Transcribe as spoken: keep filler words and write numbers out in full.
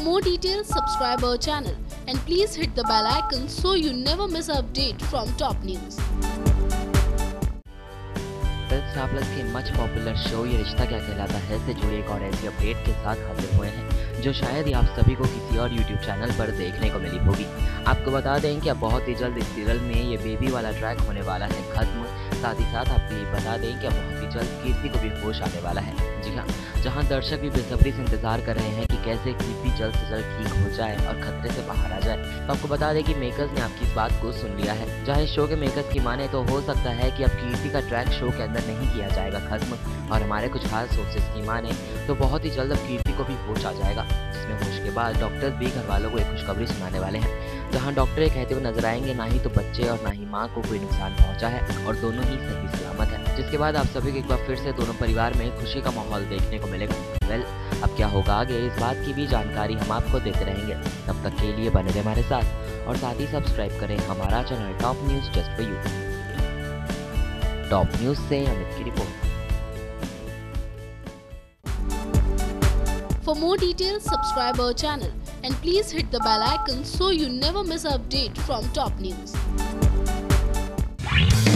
more details, subscribe our channel and please hit the bell icon so you never miss an update from top news. Star Plus के much popular show Yeh Rishta क्या कहलाता है से जुड़ी एक और ऐसी अपडेट के साथ हाजिर हुए हैं जो शायद ही आप सभी को किसी और यूट्यूब चैनल पर देखने को मिली होगी। आपको बता दें कि अब बहुत ही जल्द इस सीरियल में ये बेबी वाला ट्रैक होने वाला है खत्म। साथ ही साथ आपको ये बता दें कि अब बहुत ही जल्द कीर्ति को भी होश आने वाला है। जी हाँ, जहाँ दर्शक भी बेसब्री से इंतजार कर रहे हैं कि कैसे कीर्ति जल्द से जल्द ठीक हो जाए और खतरे से बाहर आ जाए, तो आपको बता दें कि मेकर्स ने आपकी इस बात को सुन लिया है। जहाँ इस शो के मेकर्स की माने तो हो सकता है कि अब कीर्ति का ट्रैक शो के अंदर नहीं किया जाएगा खत्म, और हमारे कुछ खास सोर्सेज की माने तो बहुत ही जल्द अब कीर्ति को भी होश आ जाएगा, जिसमें होश के बाद डॉक्टर्स भी घर वालों को एक खुशखबरी सुनाने वाले हैं। जहाँ डॉक्टर ये कहते हुए नजर आएंगे ना ही तो बच्चे और ना ही माँ को कोई नुकसान पहुंचा है और दोनों ही सही सलामत है, जिसके बाद आप सभी को एक बार फिर से दोनों परिवार में खुशी का माहौल देखने को मिलेगा। वेल, अब क्या होगा आगे इस बात की भी जानकारी हम आपको देते रहेंगे। तब तक के लिए बने रहे हमारे साथ और साथ ही सब्सक्राइब करें हमारा channel top news just for you. Top news से अमित की report. For more details, subscribe our channel and please hit the bell icon so you never miss an update from top news.